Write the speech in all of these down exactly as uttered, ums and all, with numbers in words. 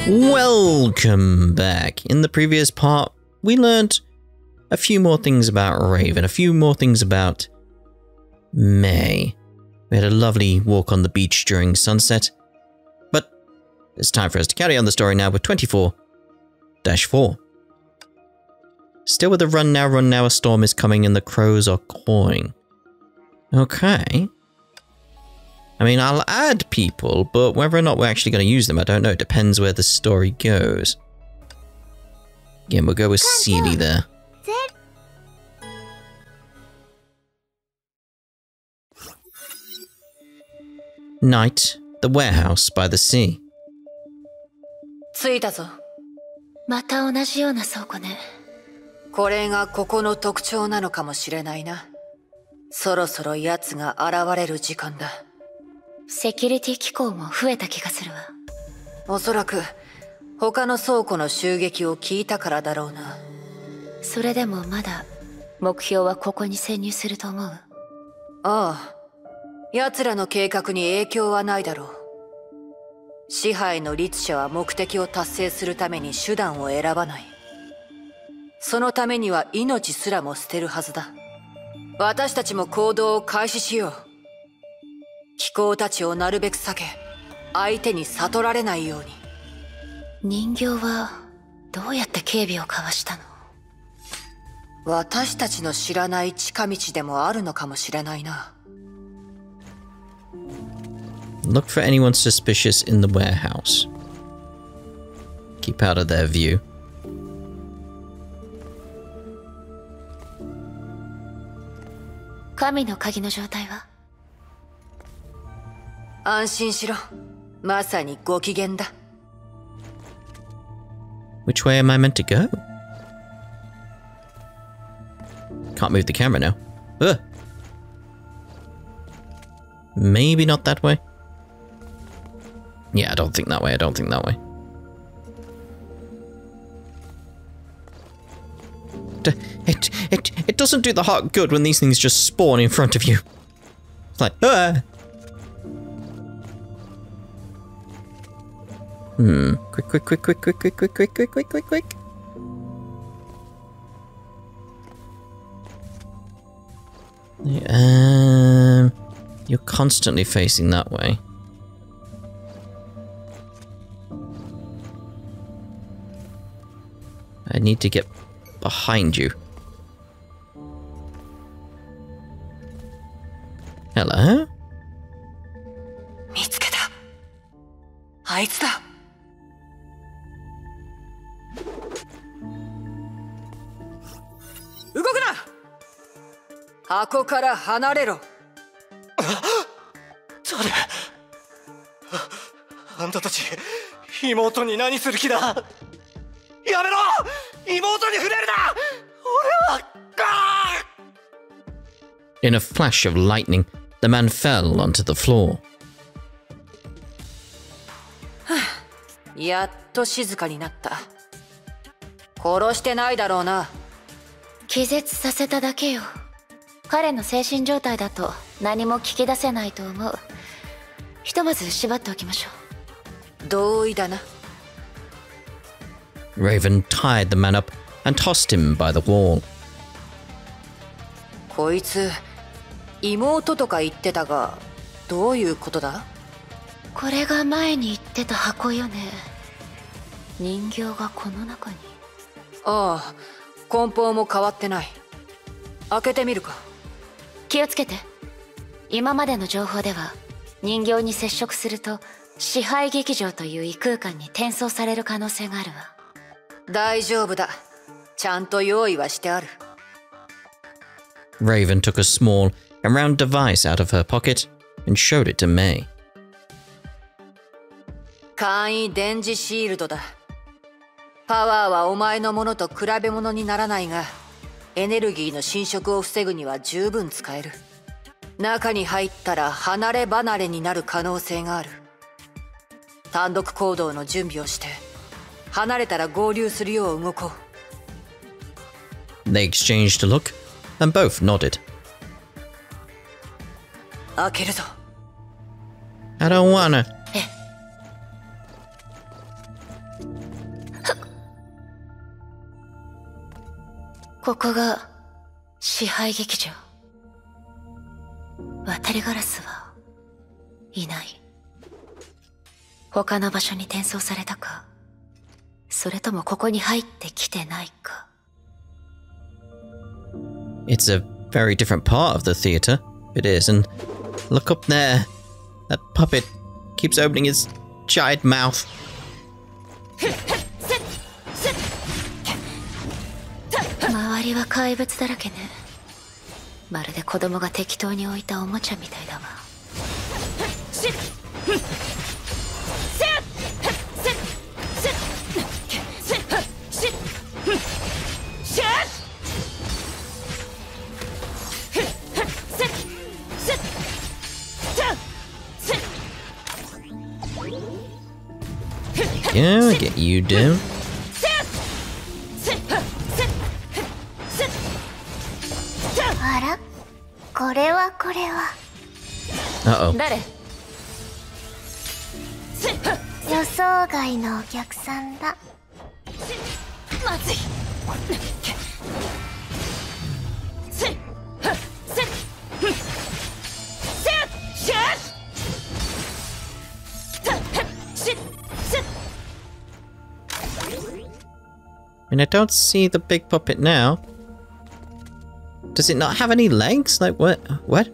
Welcome back. In the previous part, we learned a few more things about Raven, a few more things about May. We had a lovely walk on the beach during sunset, but it's time for us to carry on the story now with twenty-four dash four. Still with the run now, run now, a storm is coming and the crows are cawing. Okay. I mean, I'll add people, but whether or not we're actually going to use them, I don't know. It depends where the story goes. Again, we'll go with Seely there. Night, the warehouse by the sea. 着いたぞ。また同じような倉庫ね。これがここの特徴なのかもしれないな。そろそろ奴が現れる時間だ。セキュリティ機構も増えた気がするわ。おそらく他の倉庫の襲撃を聞いたからだろうな。それでもまだ目標はここに潜入すると思う。ああ、奴らの計画に影響はないだろう。支配の律者は目的を達成するために手段を選ばない。そのためには命すらも捨てるはずだ。私たちも行動を開始しよう。機構たちをなるべく避け、相手に悟られないように。人形はどうやって警備をかわしたの？私たちの知らない近道でもあるのかもしれないな。 Look for anyone suspicious in the warehouse. Keep out of their view. Kamiの鍵の状態は？安心しろ。まさにご機嫌だ。 Which way am I meant to go? Can't move the camera now. Ugh. Maybe not that way. Yeah, I don't think that way. I don't think that way. It, it, it doesn't do the heart good when these things just spawn in front of you. It's like, ah! Hmm. Quick, quick, quick, quick, quick, quick, quick, quick, quick, quick, quick, quick. Um, you're constantly facing that way. I need to get behind you. Hello? 見つけた。あいつだ。動くな。箱から離れろ。 誰？あんたたち妹に何する気だ。やめろ。妹に触れるな。俺は。 In a flash of lightning, the man fell onto the floor. やっと静かになった。殺してないだろうな。気絶させただけよ。彼の精神状態だと何も聞き出せないと思う。ひとまず縛っておきましょう。同意だな。 Raven tied the man up and tossed him by the wall. こいつ妹とか言ってたが、どういうことだ？これが前に言ってた箱よね。人形がこの中に。ああ、梱包も変わってない。開けてみるか。気をつけて。今までの情報では人形に接触すると支配劇場という異空間に転送される可能性があるわ。大丈夫だ。ちゃんと用意はしてある。 Raven took a small and round device out of her pocket and showed it to May. 簡易電磁シールドだ。パワーはお前のものと比べ物にならないが、エネルギーの侵食を防ぐには十分使える。中に入ったら離れ離れになる可能性がある。単独行動の準備をして、離れたら合流するよう動こう。They exchanged a look, and both nodded. 開けるぞ。 I don't wanna. ここが支配劇場。渡りガラスはいない。他の場所に転送されたか、それともここに入ってきてないか。 It's a very different part of the theater. It is, and look up there. That puppet keeps opening its giant mouth. 周りは怪物だらけね。まるで子供が適当に置いたおもちゃみたいだわ。 Yeah, I get you down. あら、これはこれは。 Uh-oh. 誰？ 予想外のお客さんだ。 まずい。 I mean, I don't see the big puppet now. Does it not have any legs? Like, what? What?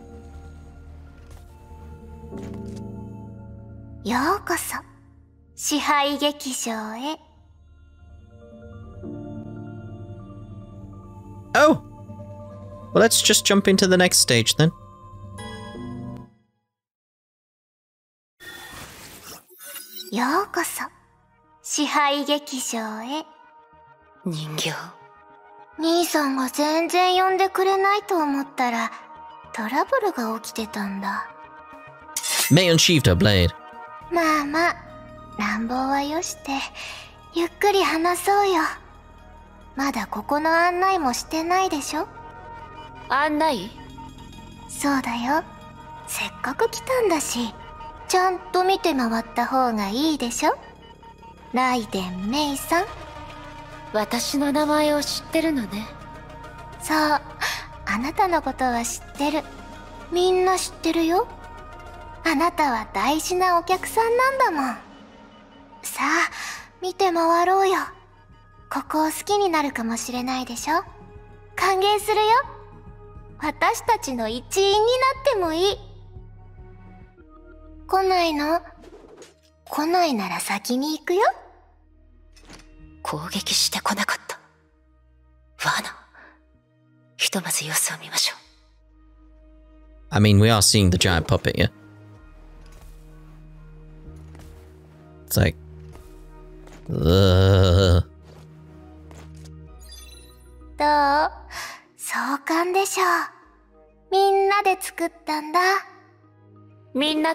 ようこそ支配劇場へ。 Oh! Well, let's just jump into the next stage then. ようこそ支配劇場へ。 人形。 兄さんが全然呼んでくれないと思ったらトラブルが起きてたんだ。 May unsheathed her blade. まあまあ、乱暴はよしてゆっくり話そうよ。まだここの案内もしてないでしょ。 案内？ そうだよ。せっかく来たんだし、ちゃんと見て回った方がいいでしょ。ライデン・メイさん。 私の名前を知ってるのね。 そう、あなたのことは知ってる。みんな知ってるよ。あなたは大事なお客さんなんだもん。さあ、見て回ろうよ。ここを好きになるかもしれないでしょ。歓迎するよ。私たちの一員になってもいい。来ないの？来ないなら先に行くよ。 攻撃してこなかった。罠。ひとまず様子を見ましょう。 I mean, we are seeing the giant puppet, yeah? It's like... Uh... どう？壮観でしょ。みんなで作ったんだ。 みんなって？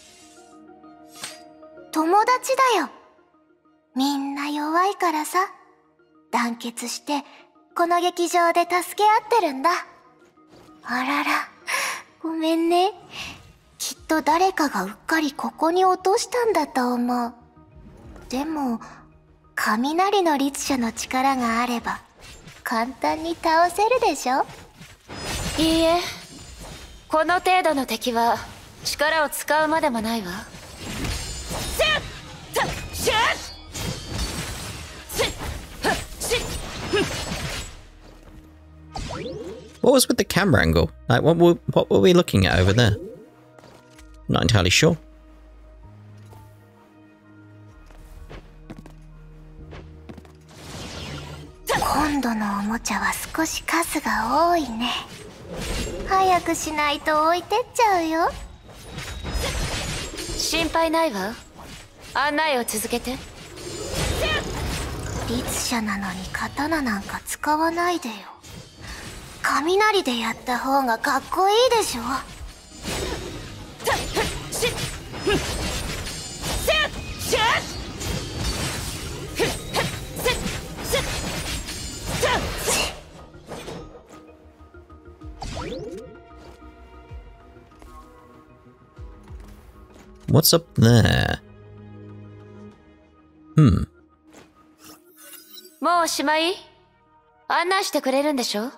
友達だよ。みんな弱いからさ。団結してこの劇場で助け合ってるんだ。あらら、ごめんね。きっと誰かがうっかりここに落としたんだと思う。でも雷の律者の力があれば簡単に倒せるでしょ。 いいえ、この程度の敵は力を使うまでもないわ。 What was with the camera angle? Like, what were, what were we looking at over there? Not entirely sure. 今度のおもちゃは少し数が多いね。早くしないと置いてっちゃうよ。 心配ないわ。案内を続けて。 律者なのに刀なんか使わないでよ。雷でやった方がかっこいいでしょ。 What's up there? Hmm. もうおしまい？ 案内してくれるんでしょ？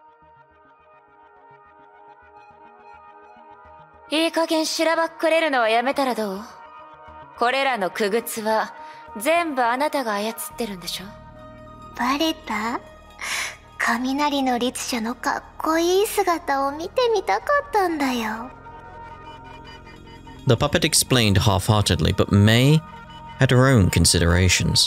いい加減しらばっくれるのはやめたらどう？これらの傀儡は全部あなたが操ってるんでしょ？ バレた？雷の律者のかっこいい姿を見てみたかったんだよ。 The puppet explained half-heartedly, but May had her own considerations.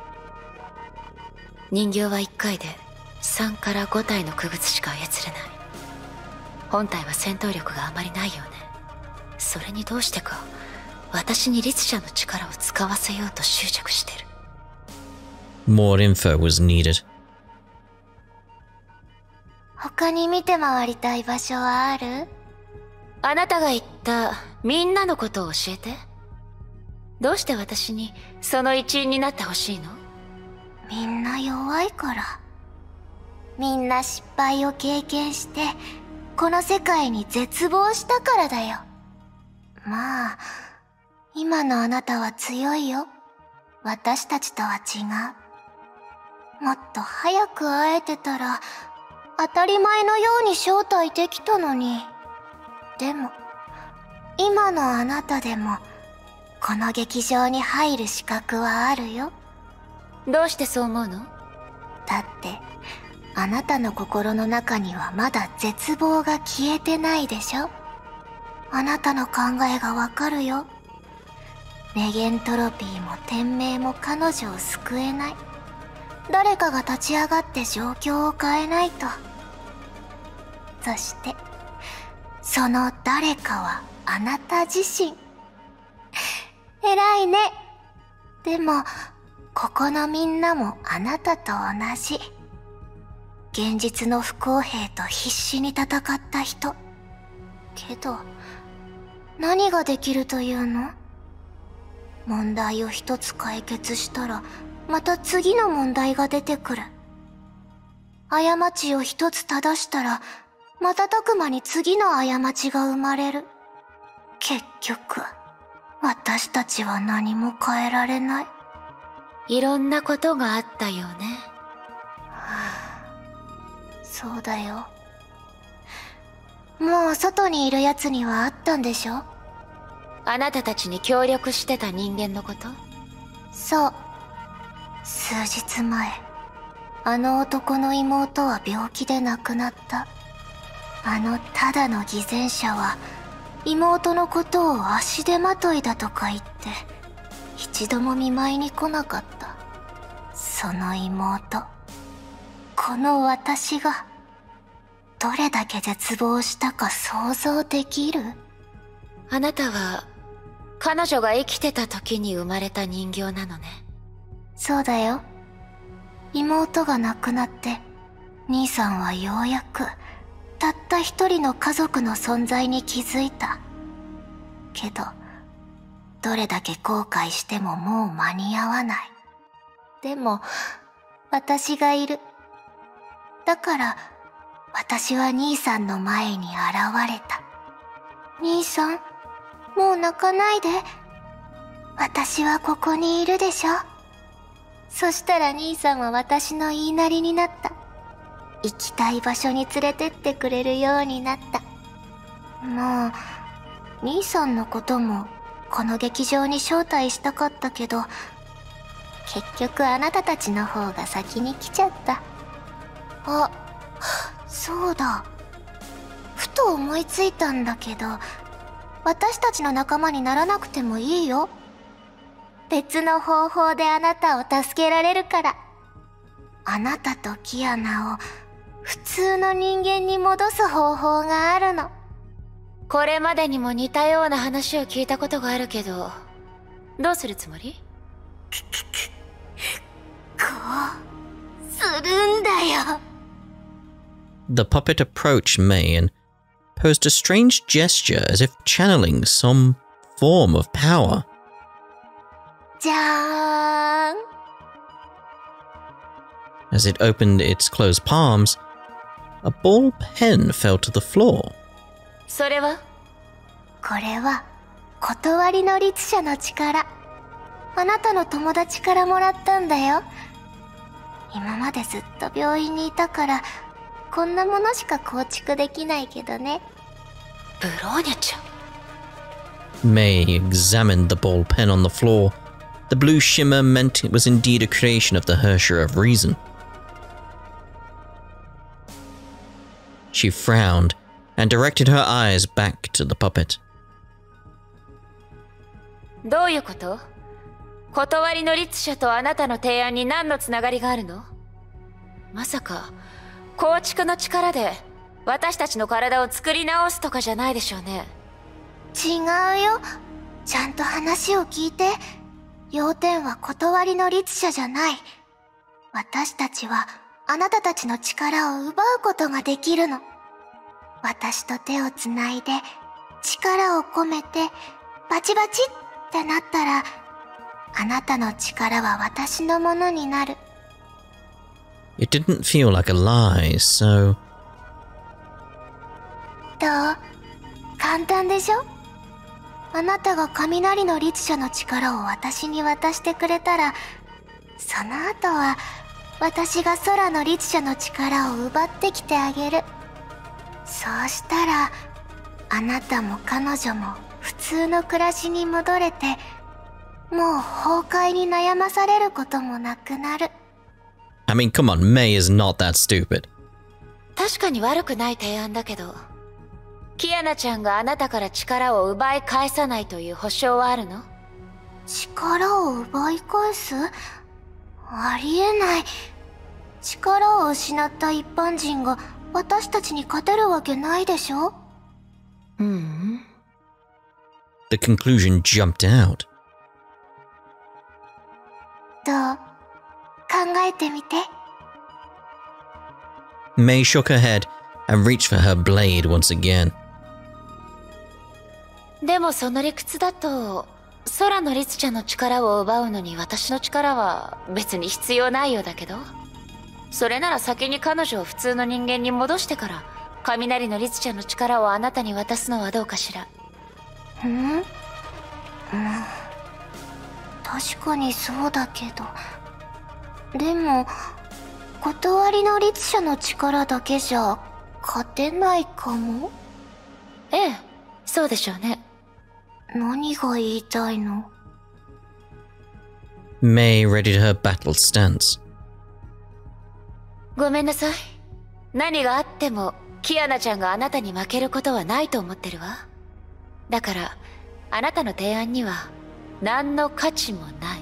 人形はいっかいでさんからご体の傀儡しか操れない。本体は戦闘力があまりないよね。それにどうしてか私に律者の力を使わせようと執着してる。 More info was needed. 他に見て回りたい場所はある？ あなたが言ったみんなのことを教えて。どうして私にその一員になってほしいの？ みんな弱いから。みんな失敗を経験してこの世界に絶望したからだよ。まあ今のあなたは強いよ。私たちとは違う。もっと早く会えてたら当たり前のように招待できたのに。でも今のあなたでもこの劇場に入る資格はあるよ。 どうしてそう思うの？ だってあなたの心の中にはまだ絶望が消えてないでしょ。あなたの考えがわかるよ。ネゲントロピーも天命も彼女を救えない。誰かが立ち上がって状況を変えないと。そしてその誰かはあなた自身。偉いね。でもここのみんなもあなたと同じ。現実の不公平と必死に戦った人。けど何ができるというの？問題を一つ解決したらまた次の問題が出てくる。過ちを一つ正したら瞬く間に次の過ちが生まれる。結局私たちは何も変えられない。 いろんなことがあったよね。 そうだよ。もう外にいる奴には会ったんでしょ？ あなたたちに協力してた人間のこと？ そう。数日前、あの男の妹は病気で亡くなった。あのただの偽善者は妹のことを足手まといだとか言って一度も見舞いに来なかった。その妹、この私がどれだけ絶望したか想像できる？ あなたは彼女が生きてた時に生まれた人形なのね。 そうだよ。妹が亡くなって兄さんはようやくたった一人の家族の存在に気づいた。けどどれだけ後悔してももう間に合わない。でも私がいる。だから私は兄さんの前に現れた。兄さん、もう泣かないで。私はここにいるでしょ。そしたら兄さんは私の言いなりになった。行きたい場所に連れてってくれるようになった。もう兄さんのこともこの劇場に招待したかったけど、結局あなたたちの方が先に来ちゃった。あ、そうだ。ふと思いついたんだけど、私たちの仲間にならなくてもいいよ。別の方法であなたを助けられるから。あなたとキアナを普通の人間に戻す方法があるの。 これまでにも似たような話を聞いたことがあるけど、どうするつもり？ こうするんだよ。 The puppet approached May and posed a strange gesture as if channeling some form of power. じゃーん。 As it opened its closed palms, a ball pen fell to the floor. それは？ これは断りの律者の力。あなたの友達からもらったんだよ。 今までずっと病院にいたから、こんなものしか構築できないけどね。 ブローニャちゃん。 May examined the ball pen on the floor. The blue shimmer meant it was indeed a creation of the Hersher of Reason. She frowned and directed her eyes back to the puppet. どういうこと？断りの律者とあなたの提案に何のつながりがあるの？まさか構築の力で私たちの体を作り直すとかじゃないでしょうね。 違うよ。ちゃんと話を聞いて。要点は断りの律者じゃない。私たちはあなたたちの力を奪うことができるの。私と手をつないで力を込めてバチバチってなったら、あなたの力は私のものになる。 It didn't feel like a lie, so... どう？簡単でしょ？あなたが雷の律者の力を私に渡してくれたら、その後は私が空の律者の力を奪ってきてあげる。そうしたらあなたも彼女も普通の暮らしに戻れて、もう崩壊に悩まされることもなくなる。 I mean, come on, May is not that stupid. 確かに悪くない提案だけど、キアナちゃんがあなたから力を奪い返さないという保証はあるの？ 力を奪い返す？ありえない。力を失った一般人が私たちに勝てるわけないでしょ？ ううん。 The conclusion jumped out. どう？考えてみて。 May shook her head and reached for her blade once again. でもその理屈だと、空の律者の力を奪うのに私の力は別に必要ないようだけど、それなら先に彼女を普通の人間に戻してから雷の律者の力をあなたに渡すのはどうかしら。 ん？うん。確かにそうだけど、でも断りの律者の力だけじゃ勝てないかも。 ええ、そうでしょうね。 何が言いたいの？ May readied her battle stance. ごめんなさい。何があってもキアナちゃんがあなたに負けることはないと思ってるわ。だからあなたの提案には何の価値もない。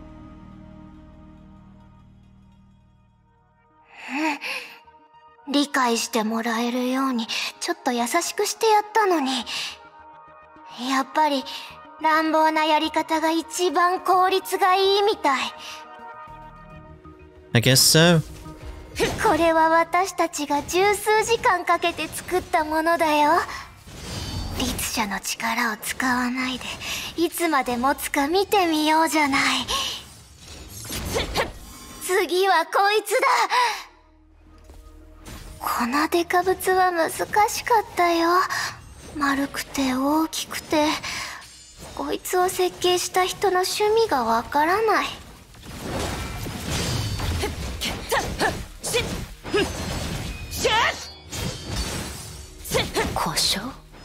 理解してもらえるようにちょっと優しくしてやったのに、やっぱり乱暴なやり方が一番効率がいいみたい。 I guess so. これは私たちが十数時間かけて作ったものだよ。律者の力を使わないでいつまで持つか見てみようじゃない。次はこいつだ。このデカブツは難しかったよ。丸くて大きくて、こいつを設計した人の趣味がわからない。 故障？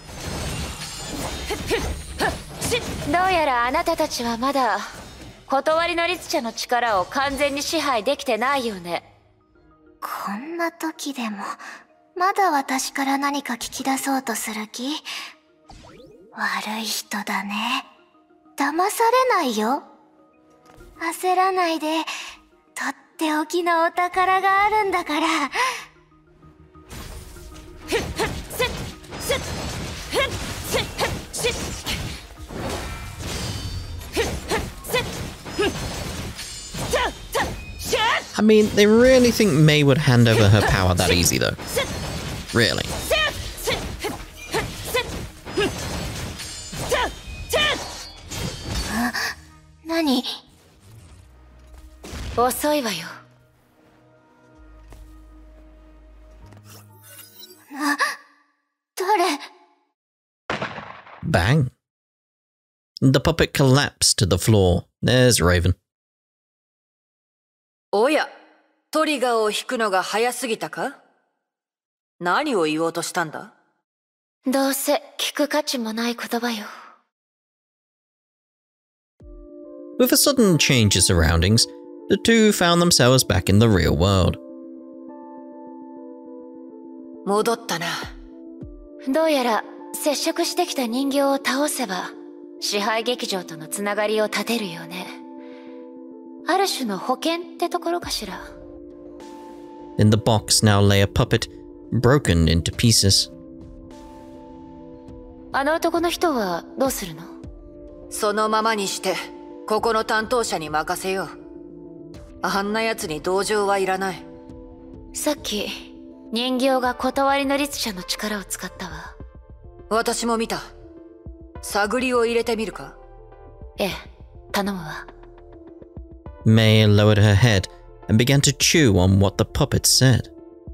どうやらあなたたちはまだ断りの律者の力を完全に支配できてないよね。 こんな時でもまだ私から何か聞き出そうとする気？悪い人だね。騙されないよ。焦らないで、とっておきのお宝があるんだから。 I mean, they really think May would hand over her power that easy, though. Really. 何？ 遅いわよ。 あ、誰？ Bang. The puppet collapsed to the floor. There's Raven. おや、 トリガーを引くのが早すぎたか？何を言おうとしたんだ？ どうせ聞く価値もない言葉よ。 With a sudden change of surroundings, the two found themselves back in the real world. 戻ったな。 どうやら接触してきた人形を倒せば支配劇場とのつながりを立てるよね。ある種の保険ってところかしら。 In the box now lay a puppet, broken into pieces. あの男の人はどうするの？ そのままにしてここの担当者に任せよう。あんな奴に同情はいらない。 さっき人形が断りの律者の力を使ったわ。 私も見た。探りを入れてみるか？ ええ、頼むわ。 May lowered her head and began to chew on what the puppet said.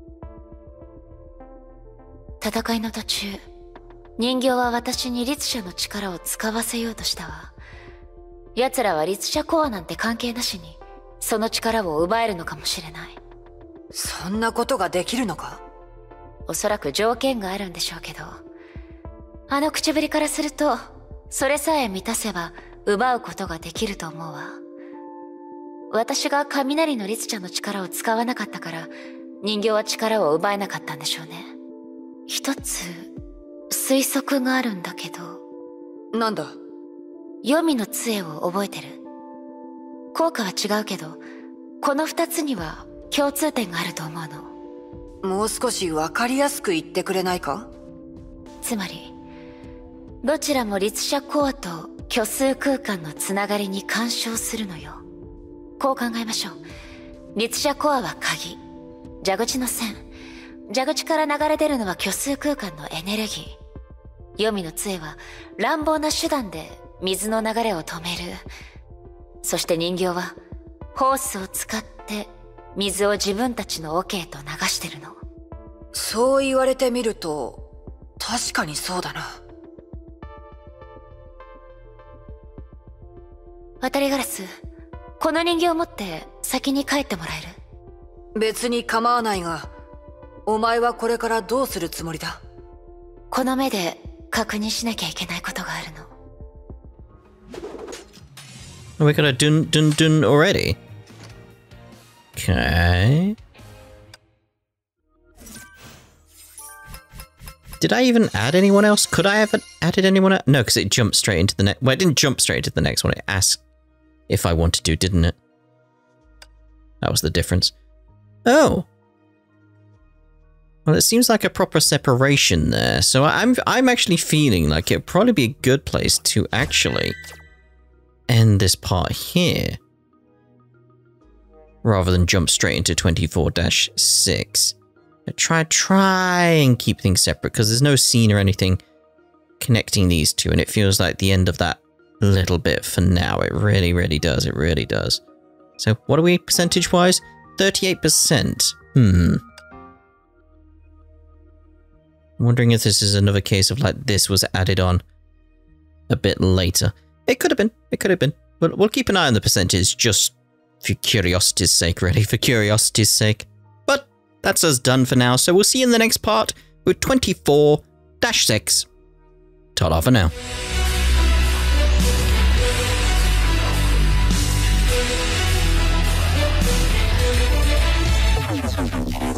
戦いの途中、人形は私に律者の力を使わせようとしたわ。奴らは律者コアなんて関係なしにその力を奪えるのかもしれない。 そんなことができるのか？ おそらく条件があるんでしょうけど、あの口ぶりからするとそれさえ満たせば奪うことができると思うわ。私が雷の律者の力を使わなかったから人形は力を奪えなかったんでしょうね。一つ推測があるんだけど。 なんだ？ 黄泉の杖を覚えてる？効果は違うけどこの二つには共通点があると思うの。 もう少しわかりやすく言ってくれないか？ つまりどちらも律者コアと虚数空間のつながりに干渉するのよ。こう考えましょう。律者コアは鍵、蛇口の線、蛇口から流れ出るのは虚数空間のエネルギー。黄泉の杖は乱暴な手段で水の流れを止める。そして人形はホースを使って水を自分たちの桶へと流してるの。 そう言われてみると確かにそうだな。 渡りガラス、この人形を持って先に帰ってもらえる？ 別に構わないが、お前はこれからどうするつもりだ？ この目で確認しなきゃいけないことがあるの。 We got a dun dun dun already. Okay. Did I even add anyone else? Could I have added anyone else? No, because it jumped straight into the next. Well, it didn't jump straight into the next one. It asked if I wanted to, didn't it? That was the difference. Oh. Well, it seems like a proper separation there. So I'm I'm actually feeling like it'd probably be a good place to actually end this part here, rather than jump straight into twenty-four dash six. Try, try and keep things separate, because there's no scene or anything connecting these two, and it feels like the end of that little bit for now. It really, really does. It really does. So what are we percentage-wise? thirty-eight percent. Hmm. I'm wondering if this is another case of like this was added on a bit later. It could have been. It could have been. But we'll keep an eye on the percentage just for curiosity's sake, really. For curiosity's sake. But that's us done for now. So we'll see you in the next part with twenty-four dash six. Ta-da for now. Thank you.